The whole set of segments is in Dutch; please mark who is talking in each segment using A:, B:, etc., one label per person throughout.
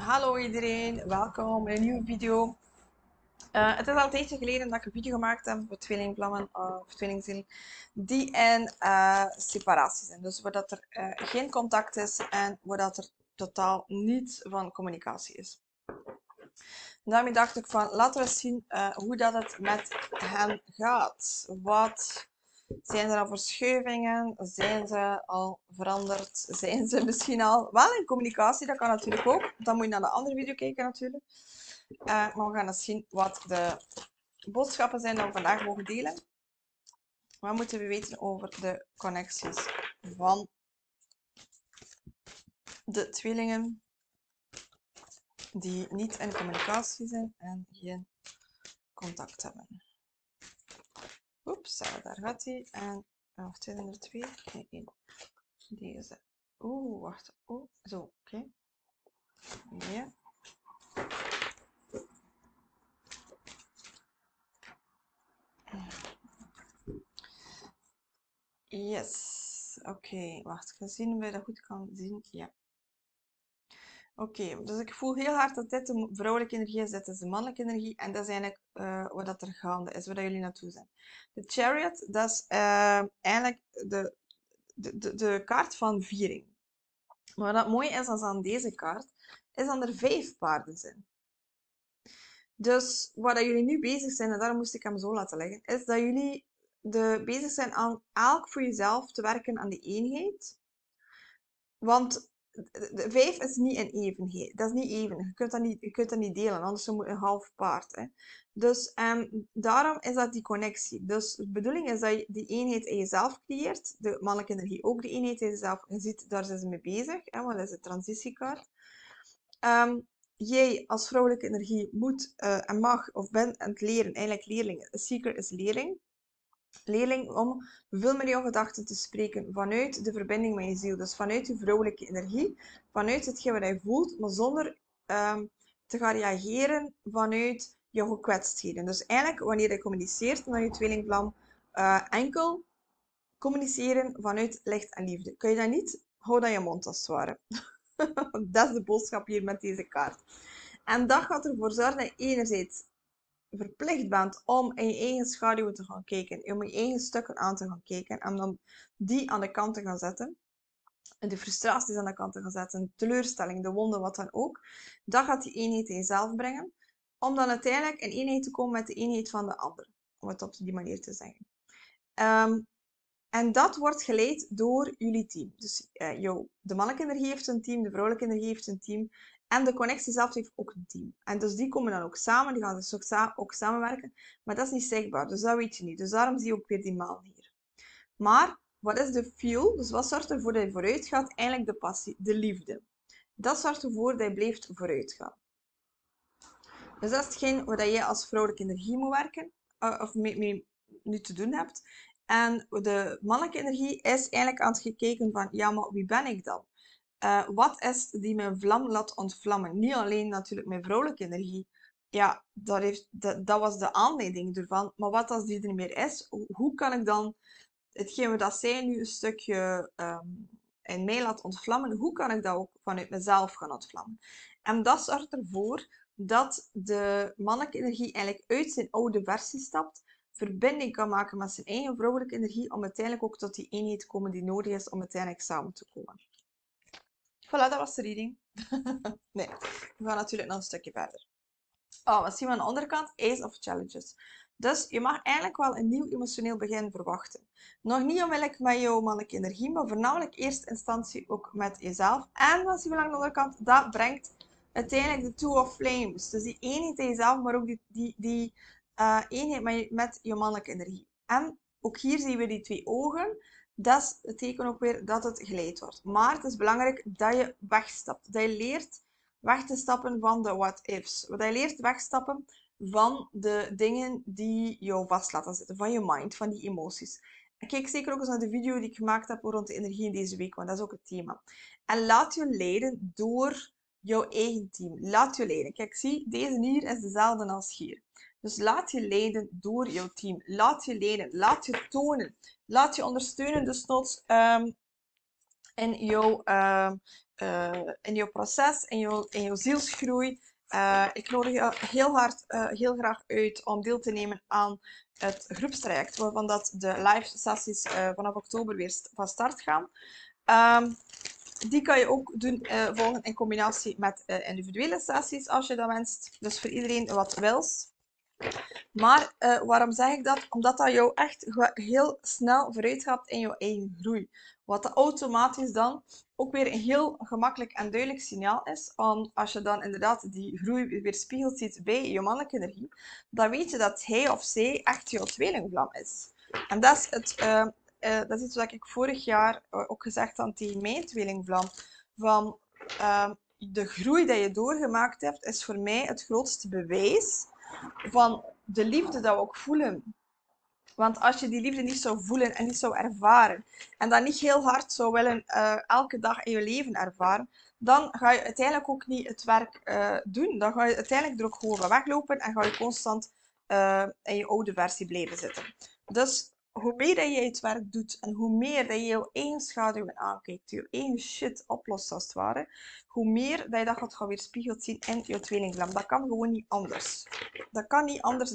A: Hallo iedereen, welkom in een nieuwe video. Het is al een tijdje geleden dat ik een video gemaakt heb voor tweelingvlammen of tweelingzielen die in separatie zijn. Dus waar dat er geen contact is en waar dat er totaal niets van communicatie is. Daarmee dacht ik van, laten we eens zien hoe dat het met hen gaat. Wat zijn er al verschuivingen? Zijn ze al veranderd? Zijn ze misschien al wel in communicatie? Dat kan natuurlijk ook. Dan moet je naar de andere video kijken natuurlijk. Maar we gaan eens zien wat de boodschappen zijn die we vandaag mogen delen. Wat moeten we weten over de connecties van de tweelingen die niet in communicatie zijn en geen contact hebben. Oeps, daar gaat hij. En of zijn er twee? Nee, één. Deze. Oeh, wacht. Oeh, zo, oké. Ja. Yes. Oké, wacht. Gezien we dat goed kan zien. Ja. Oké, dus ik voel heel hard dat dit de vrouwelijke energie is, dit is de mannelijke energie. En dat is eigenlijk wat dat er gaande is, waar jullie naartoe zijn. De Chariot, dat is eigenlijk de kaart van viering. Maar wat mooi is als aan deze kaart, is dat er 5 paarden zijn. Dus waar dat jullie nu bezig zijn, en daarom moest ik hem zo laten leggen, is dat jullie bezig zijn aan elk voor jezelf te werken aan die eenheid. Want de 5 is niet een evenheid. Dat is niet even. Je kunt dat niet delen, anders moet je een half paard. Hè. Dus daarom is dat die connectie. Dus de bedoeling is dat je die eenheid in jezelf creëert. De mannelijke energie ook die eenheid in jezelf. Je ziet, daar zijn ze mee bezig, hè, want dat is de transitiekaart. Jij als vrouwelijke energie moet en mag of bent aan het leren, eigenlijk leerling. Een seeker is leerling. Leerling om veel met jouw gedachten te spreken vanuit de verbinding met je ziel. Dus vanuit je vrouwelijke energie, vanuit hetgeen wat je voelt, maar zonder te gaan reageren vanuit jouw gekwetstheden. Dus eigenlijk, wanneer je communiceert naar je tweelingvlam, enkel communiceren vanuit licht en liefde. Kun je dat niet? Hou dan je mond als het ware. Dat is de boodschap hier met deze kaart. En dat gaat ervoor zorgen dat je enerzijds verplicht bent om in je eigen schaduwen te gaan kijken, om je eigen stukken aan te gaan kijken en dan die aan de kant te gaan zetten. En de frustraties aan de kant te gaan zetten, de teleurstelling, de wonden, wat dan ook. Dat gaat die eenheid in jezelf brengen, om dan uiteindelijk in eenheid te komen met de eenheid van de ander. Om het op die manier te zeggen. En dat wordt geleid door jullie team. Dus de mannelijke energie heeft een team, de vrouwelijke energie heeft een team. En de connectie zelf heeft ook een team. En dus die komen dan ook samen, die gaan dus ook samenwerken. Maar dat is niet zichtbaar, dus dat weet je niet. Dus daarom zie je ook weer die maan hier. Maar, wat is de fuel? Dus wat zorgt ervoor dat je vooruit gaat? Eigenlijk de passie, de liefde. Dat zorgt ervoor dat je blijft vooruit gaan. Dus dat is hetgeen waar jij als vrouwelijke energie moet werken, of mee nu te doen hebt. En de mannelijke energie is eigenlijk aan het gekeken van, ja, maar wie ben ik dan? Wat is die mijn vlam laat ontvlammen? Niet alleen natuurlijk mijn vrouwelijke energie. Ja, dat was de aanleiding ervan. Maar wat als die er niet meer is? Hoe kan ik dan hetgeen dat zij nu een stukje in mij laat ontvlammen, hoe kan ik dat ook vanuit mezelf gaan ontvlammen? En dat zorgt ervoor dat de mannelijke energie eigenlijk uit zijn oude versie stapt, verbinding kan maken met zijn eigen vrouwelijke energie, om uiteindelijk ook tot die eenheid te komen die nodig is om uiteindelijk samen te komen. Voilà, dat was de reading. Nee, we gaan natuurlijk nog een stukje verder. Oh, wat zien we aan de andere kant? Ace of Challenges. Dus je mag eigenlijk wel een nieuw emotioneel begin verwachten. Nog niet onmiddellijk met jouw mannelijke energie, maar voornamelijk eerst instantie ook met jezelf. En wat zien we aan de andere kant? Dat brengt uiteindelijk de Two of Flames. Dus die eenheid in jezelf, maar ook die eenheid met je mannelijke energie. En ook hier zien we die 2 ogen. Dat betekent ook weer dat het geleid wordt. Maar het is belangrijk dat je wegstapt. Dat je leert weg te stappen van de what-ifs. Dat je leert wegstappen van de dingen die jou vast laten zitten. Van je mind, van die emoties. En kijk zeker ook eens naar de video die ik gemaakt heb rond de energie in deze week, want dat is ook het thema. En laat je leiden door jouw eigen team. Laat je leiden. Kijk, zie, deze hier is dezelfde als hier. Dus laat je leiden door jouw team. Laat je leiden. Laat je tonen. Laat je ondersteunen, desnoods in in je proces, in je zielsgroei. Ik nodig je heel graag uit om deel te nemen aan het groepstraject, waarvan dat de live sessies vanaf oktober weer van start gaan. Die kan je ook doen, volgen in combinatie met individuele sessies als je dat wenst. Dus voor iedereen wat wils. Maar waarom zeg ik dat? Omdat dat jou echt heel snel vooruit gaat in je eigen groei. Wat dat automatisch dan ook weer een heel gemakkelijk en duidelijk signaal is. Als je dan inderdaad die groei weer spiegeld ziet bij je mannelijke energie, dan weet je dat hij of zij echt jouw tweelingvlam is. En dat is dat is iets wat ik vorig jaar ook gezegd had tegen mijn tweelingvlam. Van de groei die je doorgemaakt hebt, is voor mij het grootste bewijs van de liefde dat we ook voelen. Want als je die liefde niet zou voelen en niet zou ervaren, en dat niet heel hard zou willen elke dag in je leven ervaren, dan ga je uiteindelijk ook niet het werk doen. Dan ga je uiteindelijk er ook gewoon van weglopen en ga je constant in je oude versie blijven zitten. Dus hoe meer dat je het werk doet en hoe meer dat je jouw eigen schaduwen aankijkt, je eigen shit oplost als het ware, hoe meer dat je dat gaat weerspiegeld zien in je tweelingvlam. Dat kan gewoon niet anders. Dat kan niet anders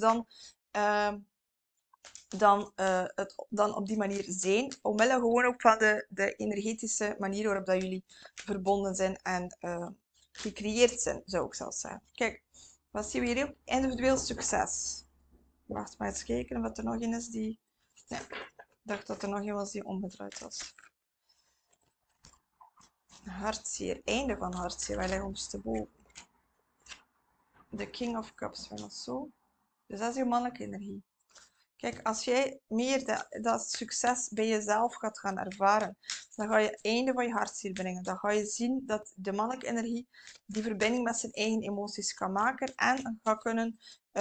A: dan op die manier zijn. Omwille gewoon ook van de energetische manier waarop dat jullie verbonden zijn en gecreëerd zijn, zou ik zelfs zeggen. Kijk, wat zien we hier ook? Individueel succes. Wacht maar eens kijken of er nog een is die... Nee, ik dacht dat er nog een was die omgedraaid was. Hartzeer, einde van hartzeer, wij liggen ondersteboven. De King of Cups, van dat zo. Dus dat is je mannelijke energie. Kijk, als jij meer dat succes bij jezelf gaat gaan ervaren, dan ga je het einde van je hartzeer brengen. Dan ga je zien dat de mannelijke energie die verbinding met zijn eigen emoties kan maken en gaat kunnen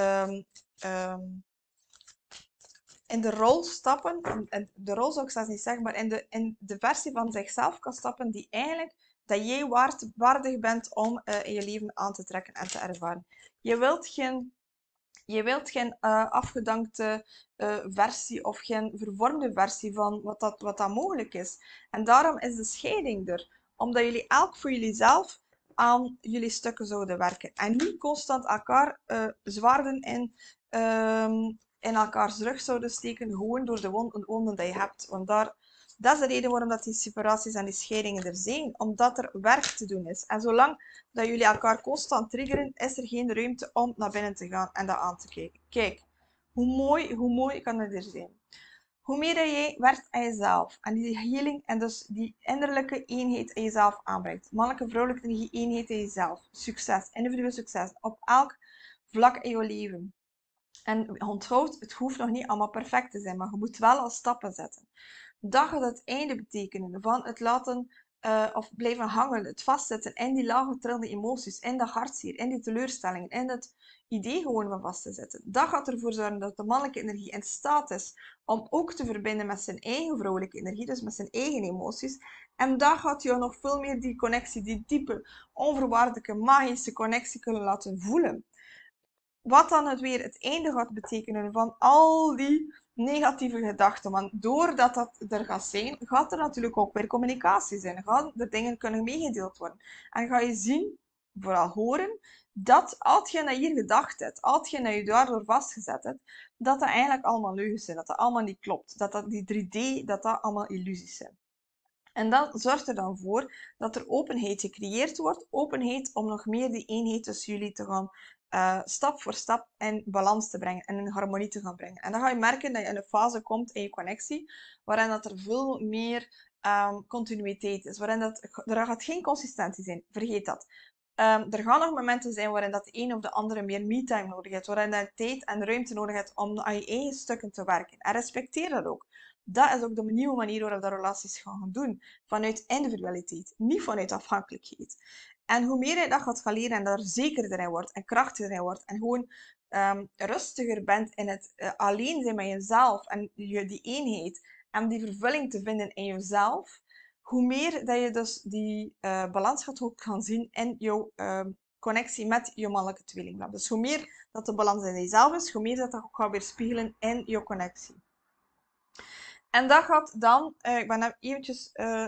A: in de rol stappen, en de rol zou ik zelfs niet zeggen, maar in de versie van zichzelf kan stappen die eigenlijk dat jij waardig bent om in je leven aan te trekken en te ervaren. Je wilt geen afgedankte versie of geen vervormde versie van wat dat mogelijk is. En daarom is de scheiding er. Omdat jullie elk voor jullie zelf aan jullie stukken zouden werken. En niet constant elkaar zwaarden in elkaars rug zouden steken, gewoon door de wonden die je hebt. Want dat is de reden waarom dat die separaties en die scheidingen er zijn. Omdat er werk te doen is. En zolang dat jullie elkaar constant triggeren, is er geen ruimte om naar binnen te gaan en dat aan te kijken. Kijk, hoe mooi kan het er zijn. Hoe meer dat jij werkt aan jezelf en die healing en dus die innerlijke eenheid in jezelf aanbrengt. Mannelijke, vrouwelijke energie, eenheid in jezelf. Succes, individueel succes, op elk vlak in je leven. En onthoud, het hoeft nog niet allemaal perfect te zijn, maar je moet wel al stappen zetten. Dat gaat het einde betekenen van het laten of blijven hangen, het vastzetten in die lage trillende emoties, in dat hartzeer, in die teleurstellingen, in het idee gewoon van vast te zetten. Dat gaat ervoor zorgen dat de mannelijke energie in staat is om ook te verbinden met zijn eigen vrouwelijke energie, dus met zijn eigen emoties. En dat gaat jou nog veel meer die connectie, die diepe, onvoorwaardelijke, magische connectie kunnen laten voelen. Wat dan weer het einde gaat betekenen van al die negatieve gedachten. Want doordat dat er gaat zijn, gaat er natuurlijk ook weer communicatie zijn. Gaan er dingen kunnen meegedeeld worden. En ga je zien, vooral horen, dat al hetgeen dat je hier gedacht hebt, al hetgeen dat je daardoor vastgezet hebt, dat dat eigenlijk allemaal leugens zijn. Dat dat allemaal niet klopt. Dat die 3D, dat allemaal illusies zijn. En dat zorgt er dan voor dat er openheid gecreëerd wordt. Openheid om nog meer die eenheid tussen jullie te gaan stap voor stap in balans te brengen en in harmonie te gaan brengen. En dan ga je merken dat je in een fase komt in je connectie waarin dat er veel meer continuïteit is. Waarin er gaat geen consistentie zijn. Vergeet dat. Er gaan nog momenten zijn waarin dat de een of de andere meer me-time nodig heeft. Waarin je tijd en ruimte nodig hebt om aan je eigen stukken te werken. En respecteer dat ook. Dat is ook de nieuwe manier waarop dat relaties gaan doen. Vanuit individualiteit, niet vanuit afhankelijkheid. En hoe meer je dat gaat gaan leren en daar zekerder in wordt en krachtiger in wordt en gewoon rustiger bent in het alleen zijn met jezelf en die eenheid en die vervulling te vinden in jezelf, hoe meer dat je dus die balans gaat ook gaan zien in jouw connectie met je mannelijke tweeling. Dus hoe meer dat de balans in jezelf is, hoe meer dat ook gaat weerspiegelen in je connectie. En dat gaat dan, ik ben eventjes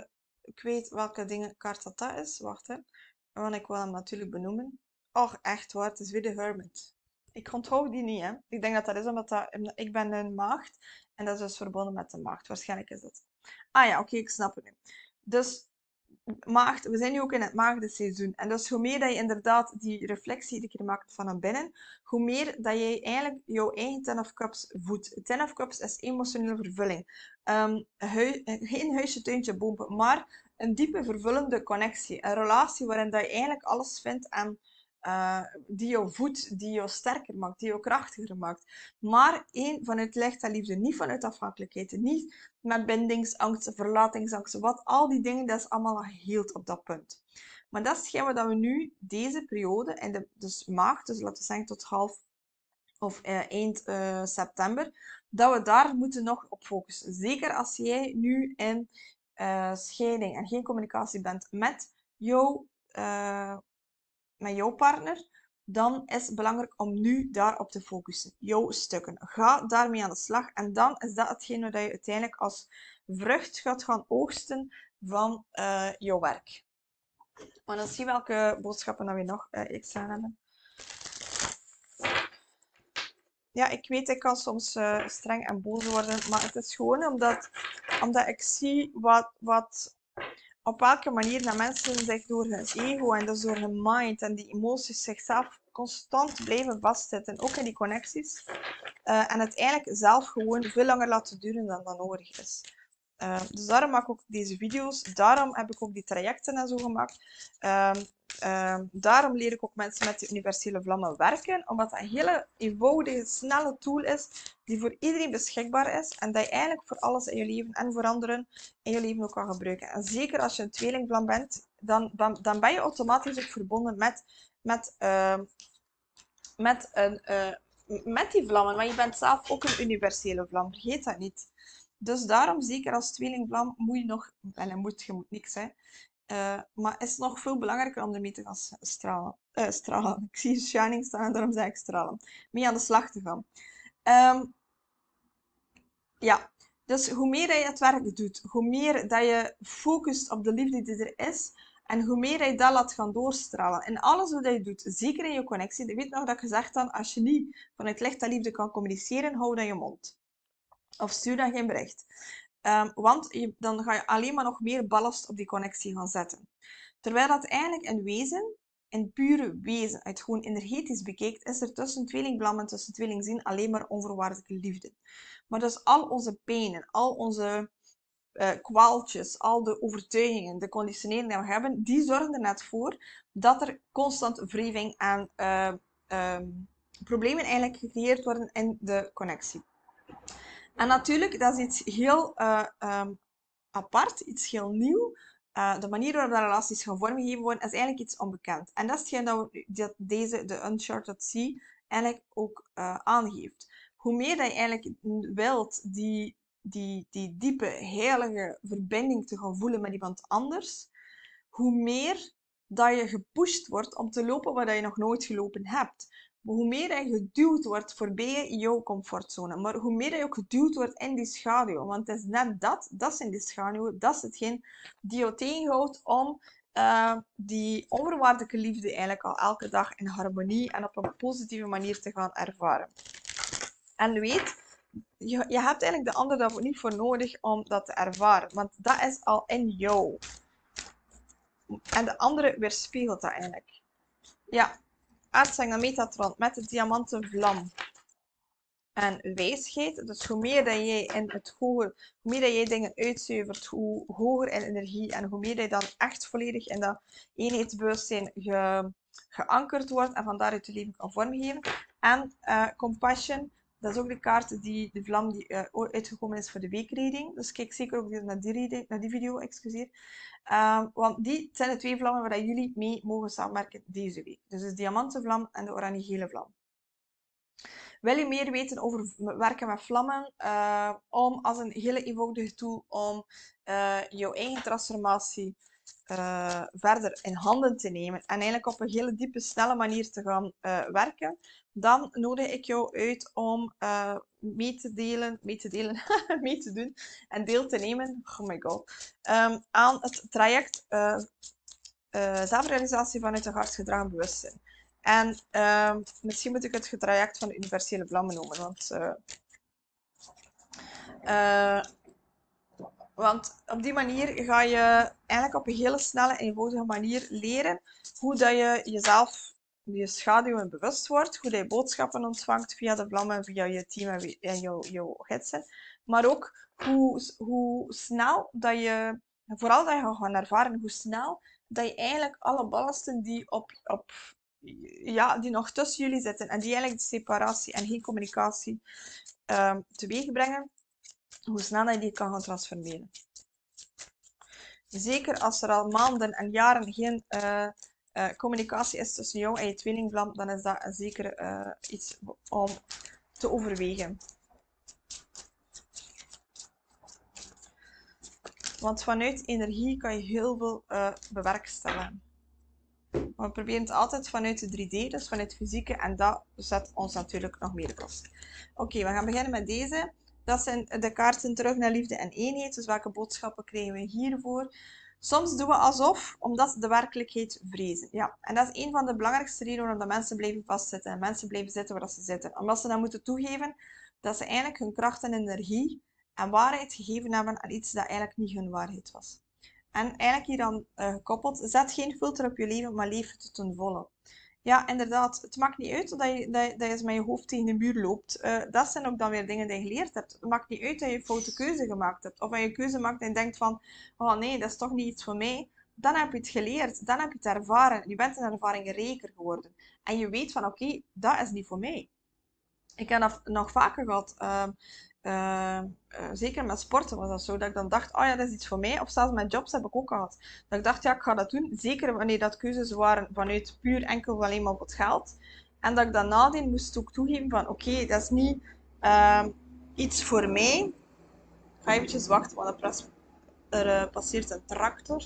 A: ik weet welke kaart dat is. Wacht hè. Want ik wil hem natuurlijk benoemen. Och, echt waar, het is weer de Hermit. Ik onthoud die niet, hè. Ik denk dat dat is omdat ik ben een maagd. En dat is dus verbonden met de maagd. Waarschijnlijk is dat. Ah ja, oké, ik snap het nu. Dus maagd, we zijn nu ook in het maagdenseizoen. En dus hoe meer dat je inderdaad die reflectie iedere keer maakt van binnen, hoe meer dat je eigenlijk jouw eigen Ten of Cups voedt. Ten of Cups is emotionele vervulling. Geen huisje, tuintje, boompje, maar een diepe vervullende connectie. Een relatie waarin dat je eigenlijk alles vindt en die jou voedt, die jou sterker maakt, die jou krachtiger maakt. Maar één, vanuit licht en liefde, niet vanuit afhankelijkheid, niet met bindingsangst, verlatingsangst, wat al die dingen, dat is allemaal geheeld op dat punt. Maar dat is hetgeen wat we nu, deze periode, en dus maart, dus laten we zeggen tot half of eind september, dat we daar moeten nog op focussen. Zeker als jij nu in scheiding en geen communicatie bent met jouw partner, dan is het belangrijk om nu daarop te focussen. Jouw stukken. Ga daarmee aan de slag. En dan is dat hetgeen wat je uiteindelijk als vrucht gaat gaan oogsten van jouw werk. Maar dan zie je welke boodschappen dat we nog extra hebben. Ja, ik weet, ik kan soms streng en boos worden, maar het is gewoon omdat ik zie op welke manier dat mensen zich door hun ego en dus door hun mind en die emoties zichzelf constant blijven vastzitten, ook in die connecties. En het eigenlijk zelf gewoon veel langer laten duren dan dat nodig is. Dus daarom maak ik ook deze video's. Daarom heb ik ook die trajecten en zo gemaakt. Daarom leer ik ook mensen met die universele vlammen werken. Omdat dat een hele eenvoudige, snelle tool is die voor iedereen beschikbaar is. En dat je eigenlijk voor alles in je leven en voor anderen in je leven ook kan gebruiken. En zeker als je een tweelingvlam bent, dan ben je automatisch ook verbonden met die vlammen. Maar je bent zelf ook een universele vlam. Vergeet dat niet. Dus daarom, zeker als tweelingvlam, moet je nog... je moet niks, hè. Maar is het nog veel belangrijker om ermee te gaan stralen. Ik zie shining staan en daarom zeg ik stralen. Mee aan de slag te gaan. Ja, dus hoe meer dat je het werk doet, hoe meer dat je focust op de liefde die er is, en hoe meer je dat laat gaan doorstralen. En alles wat je doet, zeker in je connectie. Ik weet nog dat ik gezegd heb, als je niet vanuit licht en liefde kan communiceren, hou dan je mond. Of stuur dan geen bericht. Want dan ga je alleen maar nog meer ballast op die connectie gaan zetten. Terwijl dat eigenlijk in wezen, in pure wezen, uit gewoon energetisch bekijkt, is er tussen tweelingvlam en tussen tweelingzin alleen maar onvoorwaardelijke liefde. Maar dus al onze pijnen, al onze kwaaltjes, al de overtuigingen, de conditioneringen die we hebben, die zorgen er net voor dat er constant wrijving en problemen eigenlijk gecreëerd worden in de connectie. En natuurlijk, dat is iets heel apart, iets heel nieuw. De manier waarop de relaties gaan vormgegeven worden, is eigenlijk iets onbekend. En dat is hetgeen dat de Uncharted Sea eigenlijk ook aangeeft. Hoe meer dat je eigenlijk wilt die diepe, heilige verbinding te gaan voelen met iemand anders, hoe meer dat je gepusht wordt om te lopen waar je nog nooit gelopen hebt. Maar hoe meer je geduwd wordt voorbij jouw comfortzone. Maar hoe meer je ook geduwd wordt in die schaduw. Want het is net dat is in die schaduw, dat is hetgeen die jou tegenhoudt om die onvoorwaardelijke liefde eigenlijk al elke dag in harmonie en op een positieve manier te gaan ervaren. En weet, je hebt eigenlijk de ander daar niet voor nodig om dat te ervaren. Want dat is al in jou. En de andere weerspiegelt dat eigenlijk. Ja, aardsengel Metatron met de diamanten vlam. En wijsheid, dus hoe meer dat jij in het hoger, hoe meer dat jij dingen uitzuivert, hoe hoger in energie en hoe meer dat je dan echt volledig in dat eenheidsbewustzijn geankerd wordt en van daaruit je leven kan vormgeven. En compassion, dat is ook de kaart de vlam die uitgekomen is voor de weekreading. Dus kijk zeker ook naar die video, excuseer. Want die zijn de twee vlammen waar jullie mee mogen samenwerken deze week. Dus de diamantenvlam en de oranje-gele vlam. Wil je meer weten over werken met vlammen? Als een hele eenvoudige tool om jouw eigen transformatie verder in handen te nemen en eigenlijk op een hele diepe, snelle manier te gaan werken, dan nodig ik jou uit om mee te delen, mee te doen en deel te nemen, oh my god, aan het traject zelfrealisatie vanuit een hartgedragen bewustzijn. En misschien moet ik het traject van de universele vlammen noemen, want op die manier ga je eigenlijk op een hele snelle en eenvoudige manier leren hoe dat je jezelf, je schaduwen bewust wordt, hoe dat je boodschappen ontvangt via de vlammen, via je team en jouw gidsen. Maar ook hoe snel dat je, vooral dat je gaat gaan ervaren, hoe snel dat je eigenlijk alle ballasten die die nog tussen jullie zitten en die eigenlijk de separatie en geen communicatie teweeg brengen, hoe snel dat je die kan gaan transformeren. Zeker als er al maanden en jaren geen communicatie is tussen jou en je tweelingvlam, dan is dat zeker iets om te overwegen. Want vanuit energie kan je heel veel bewerkstelligen. Maar we proberen het altijd vanuit de 3D, dus vanuit fysieke, en dat zet ons natuurlijk nog meer kost. Oké, we gaan beginnen met deze. Dat zijn de kaarten terug naar liefde en eenheid. Dus welke boodschappen krijgen we hiervoor? Soms doen we alsof, omdat ze de werkelijkheid vrezen. Ja, en dat is een van de belangrijkste redenen waarom mensen blijven vastzitten. En mensen blijven zitten waar ze zitten. Omdat ze dan moeten toegeven dat ze eigenlijk hun kracht en energie en waarheid gegeven hebben aan iets dat eigenlijk niet hun waarheid was. En eigenlijk hier dan gekoppeld, zet geen filter op je leven, maar leef het ten volle. Ja, inderdaad. Het maakt niet uit dat je met je hoofd tegen de muur loopt. Dat zijn ook dan weer dingen die je geleerd hebt. Het maakt niet uit dat je een foute keuze gemaakt hebt. Of dat je een keuze maakt en je denkt van, oh nee, dat is toch niet iets voor mij. Dan heb je het geleerd. Dan heb je het ervaren. Je bent een ervaring rijker geworden. En je weet van, oké, dat is niet voor mij. Ik heb dat nog vaker gehad. Zeker met sporten was dat zo. Dat ik dan dacht, oh ja, dat is iets voor mij. Of zelfs met jobs heb ik ook gehad. Dat ik dacht, ja, ik ga dat doen. Zeker wanneer dat keuzes waren vanuit puur enkel alleen maar op het geld. En dat ik dan nadien moest ook toegeven van, oké, dat is niet iets voor mij. Ik ga eventjes wachten, want er passeert een tractor.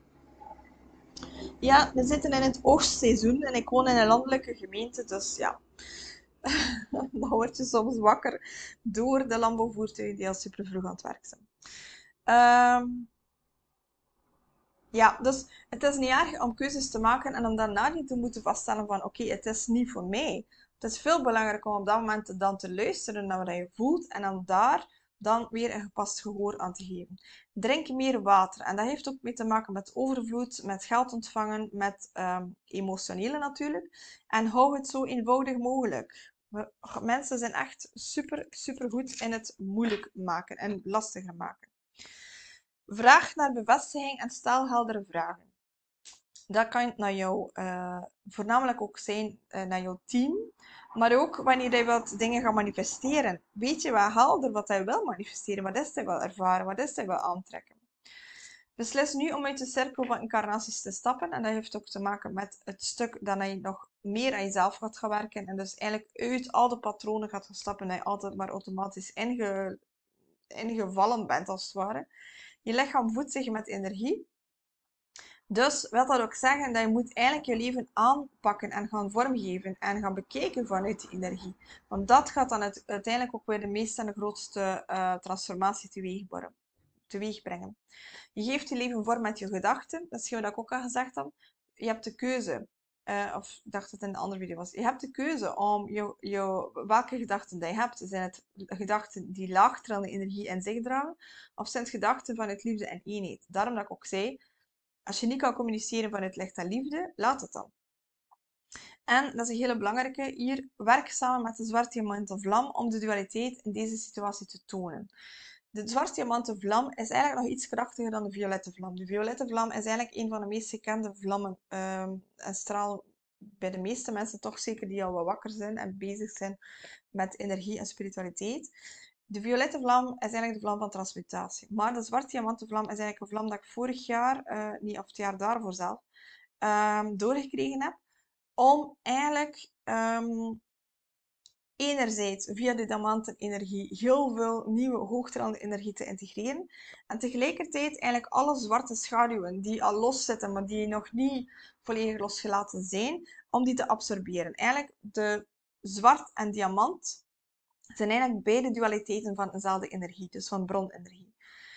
A: Ja, we zitten in het oogstseizoen en ik woon in een landelijke gemeente, dus ja. Dan word je soms wakker door de landbouwvoertuigen die al super vroeg aan het werk zijn. Ja, dus het is niet erg om keuzes te maken en om daarna niet te moeten vaststellen van oké, het is niet voor mij. Het is veel belangrijker om op dat moment dan te luisteren naar wat je voelt en dan daar dan weer een gepast gehoor aan te geven. Drink meer water en dat heeft ook mee te maken met overvloed, met geld ontvangen, met emotionele natuurlijk. En hou het zo eenvoudig mogelijk. Mensen zijn echt super, super goed in het moeilijk maken en lastiger maken. Vraag naar bevestiging en stel heldere vragen. Dat kan naar jou, voornamelijk ook zijn naar jouw team, maar ook wanneer je wat dingen gaat manifesteren. Weet je wel helder wat hij wil manifesteren, wat is hij wil ervaren, wat is hij wil aantrekken. Beslis nu om uit de cirkel van incarnaties te stappen en dat heeft ook te maken met het stuk dat je nog meer aan jezelf gaat gaan werken en dus eigenlijk uit al de patronen gaat gaan stappen dat je altijd maar automatisch ingevallen bent als het ware. Je lichaam voedt zich met energie. Dus wil dat ook zeggen dat je moet eigenlijk je leven aanpakken en gaan vormgeven en gaan bekijken vanuit die energie. Want dat gaat dan uiteindelijk ook weer de meeste en de grootste transformatie teweeg brengen. Je geeft je leven vorm met je gedachten. Dat is wat ik ook al gezegd heb. Je hebt de keuze. Of ik dacht dat het in een andere video was. Je hebt de keuze om welke gedachten die je hebt. Zijn het gedachten die laagtrillende energie in zich dragen? Of zijn het gedachten vanuit liefde en eenheid? Daarom dat ik ook zei, als je niet kan communiceren vanuit licht en liefde, laat het dan. En dat is een hele belangrijke. Hier, werk samen met de zwarte diamanten vlam om de dualiteit in deze situatie te tonen. De zwarte diamanten vlam is eigenlijk nog iets krachtiger dan de violette vlam. De violette vlam is eigenlijk een van de meest gekende vlammen en stralen bij de meeste mensen toch zeker die al wat wakker zijn en bezig zijn met energie en spiritualiteit. De violette vlam is eigenlijk de vlam van transmutatie. Maar de zwarte diamanten vlam is eigenlijk een vlam dat ik vorig jaar, niet of het jaar daarvoor zelf, doorgekregen heb. Om eigenlijk enerzijds via de diamantenenergie heel veel nieuwe hoogtrillende energie te integreren. En tegelijkertijd eigenlijk alle zwarte schaduwen die al los zitten, maar die nog niet volledig losgelaten zijn, om die te absorberen. Eigenlijk de zwart en diamant Het zijn eigenlijk beide dualiteiten van eenzelfde energie, dus van bronenergie.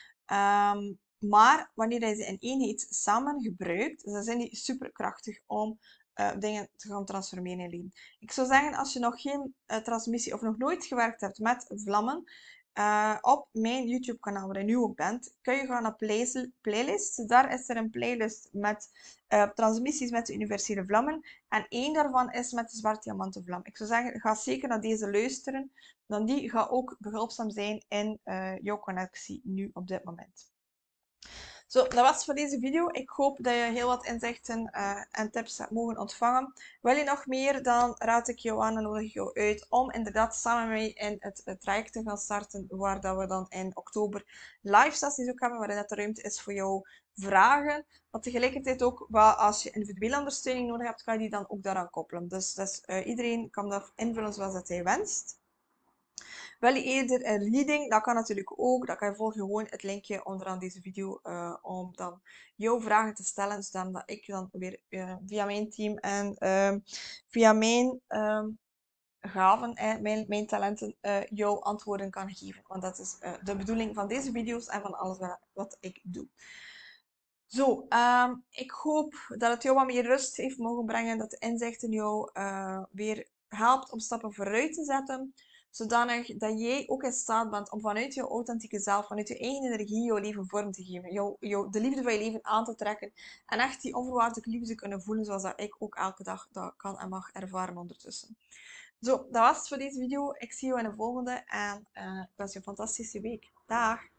A: Maar wanneer je ze in eenheid samen gebruikt, dan zijn die superkrachtig om dingen te gaan transformeren in je leven. Ik zou zeggen, als je nog geen transmissie of nog nooit gewerkt hebt met vlammen, op mijn YouTube kanaal, waar je nu ook bent, kun je gaan naar playlists. Daar is er een playlist met transmissies met de universele vlammen. En één daarvan is met de zwarte diamantenvlam. Ik zou zeggen, ga zeker naar deze luisteren. Dan die gaat ook behulpzaam zijn in jouw connectie nu op dit moment. Zo, dat was voor deze video. Ik hoop dat je heel wat inzichten en tips hebt mogen ontvangen. Wil je nog meer, dan raad ik jou aan en nodig ik jou uit om inderdaad samen met mij in het traject te gaan starten, waar dat we dan in oktober live sessies ook hebben, waarin dat de ruimte is voor jouw vragen. Maar tegelijkertijd ook, als je individuele ondersteuning nodig hebt, kan je die dan ook daaraan koppelen. Dus iedereen kan dat invullen zoals dat hij wenst. Wil je eerder een reading? Dat kan natuurlijk ook. Dan kan je volgen gewoon het linkje onderaan deze video om dan jouw vragen te stellen, zodat ik dan weer via mijn team en via mijn gaven en mijn talenten jouw antwoorden kan geven. Want dat is de bedoeling van deze video's en van alles wat ik doe. Zo, ik hoop dat het jou wat meer rust heeft mogen brengen, dat de inzichten jou weer helpt om stappen vooruit te zetten, zodanig dat jij ook in staat bent om vanuit jouw authentieke zelf, vanuit je eigen energie, jouw leven vorm te geven, de liefde van je leven aan te trekken en echt die onvoorwaardelijke liefde te kunnen voelen, zoals dat ik ook elke dag dat kan en mag ervaren ondertussen. Zo, dat was het voor deze video. Ik zie je in de volgende en ik wens je een fantastische week. Dag!